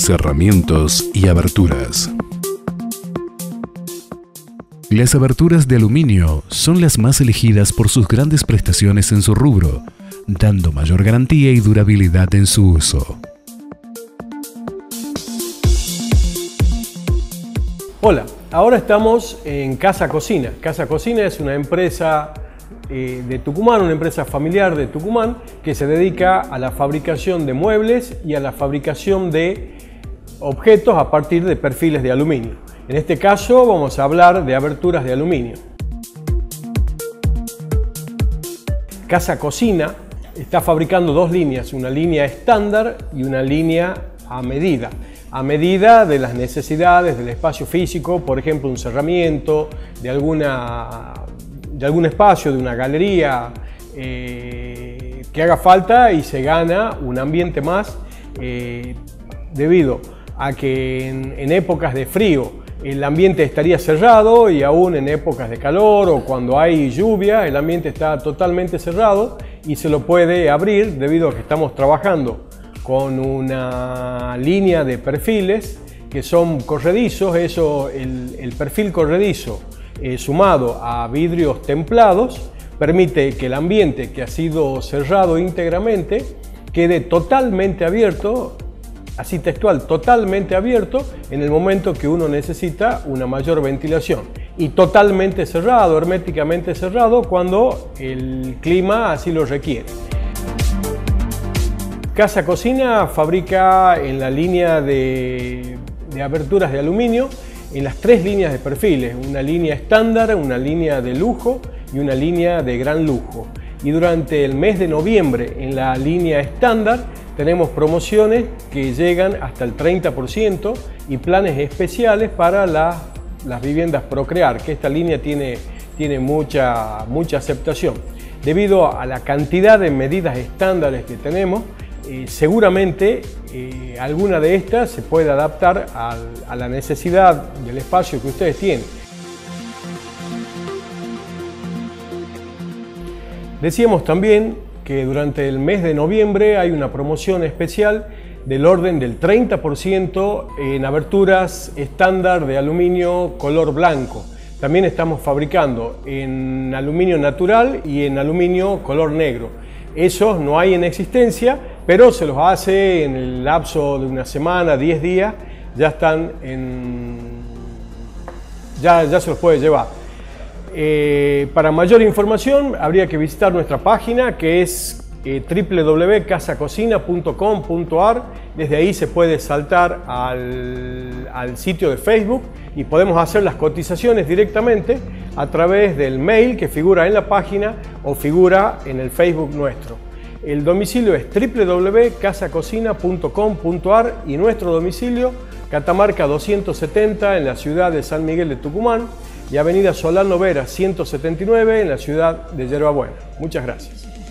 cerramientos y aberturas. Las aberturas de aluminio son las más elegidas por sus grandes prestaciones en su rubro, dando mayor garantía y durabilidad en su uso. Hola, ahora estamos en Casa Cocina. Casa Cocina es una empresa de Tucumán, una empresa familiar de Tucumán que se dedica a la fabricación de muebles y a la fabricación de objetos a partir de perfiles de aluminio. En este caso vamos a hablar de aberturas de aluminio. Casa Cocina está fabricando dos líneas, una línea estándar y una línea a medida de las necesidades del espacio físico, por ejemplo un cerramiento, de algún espacio, de una galería que haga falta, y se gana un ambiente más debido a que en épocas de frío el ambiente estaría cerrado, y aún en épocas de calor o cuando hay lluvia el ambiente está totalmente cerrado y se lo puede abrir debido a que estamos trabajando con una línea de perfiles que son corredizos. El perfil corredizo sumado a vidrios templados permite que el ambiente que ha sido cerrado íntegramente quede totalmente abierto, así textual, totalmente abierto en el momento que uno necesita una mayor ventilación, y totalmente cerrado, herméticamente cerrado, cuando el clima así lo requiere. Casa Cocina fabrica en la línea de aberturas de aluminio en las tres líneas de perfiles, una línea estándar, una línea de lujo y una línea de gran lujo. Y durante el mes de noviembre en la línea estándar tenemos promociones que llegan hasta el 30% y planes especiales para las viviendas Procrear, que esta línea tiene mucha aceptación. Debido a la cantidad de medidas estándares que tenemos, seguramente alguna de estas se puede adaptar a la necesidad del espacio que ustedes tienen. Decíamos también que durante el mes de noviembre hay una promoción especial del orden del 30% en aberturas estándar de aluminio color blanco. También estamos fabricando en aluminio natural y en aluminio color negro. Esos no hay en existencia, pero se los hace en el lapso de una semana, 10 días, ya están ya se los puede llevar. Para mayor información habría que visitar nuestra página, que es www.casacocina.com.ar. Desde ahí se puede saltar al sitio de Facebook y podemos hacer las cotizaciones directamente a través del mail que figura en la página o figura en el Facebook nuestro. El domicilio es www.casacocina.com.ar y nuestro domicilio, Catamarca 270 en la ciudad de San Miguel de Tucumán y Avenida Solano Vera 179 en la ciudad de Yerba Buena. Muchas gracias.